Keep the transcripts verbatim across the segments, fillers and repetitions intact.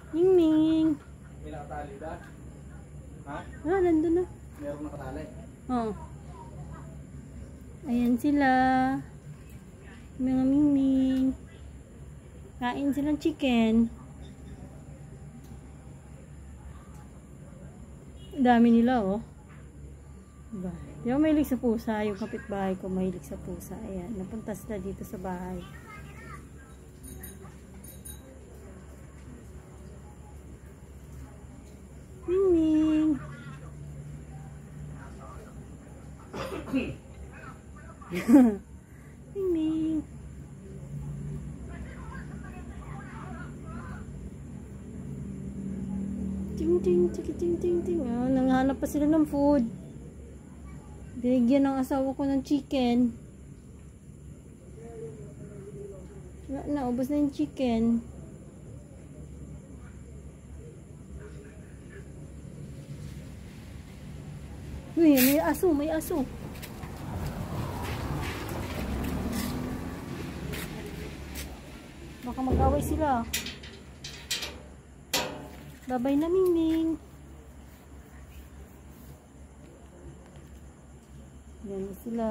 Ming-ming. May nakatali ba? Ha? Ah, nandun na. Meron nakatali. Oo. Ayan sila. Mga ming-ming. Kain silang chicken. Dami nila, oh. Diba? Yung mahilig sa pusa, yung kapitbahay ko mahilig sa pusa. Ayan, napunta sila dito sa bahay. Ming-ming. Ming-ming. Ting ting ting ting ting ting. Ah, nanghanap pa sila ng food. Binigyan ng asawa ko ng chicken. Wala na, ubos na yung chicken. Uy, may aso, may aso. Baka mag-away sila. Babay na, Ming-ming. Yan na sila.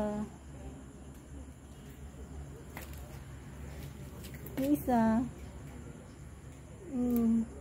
Yung isa. Mm.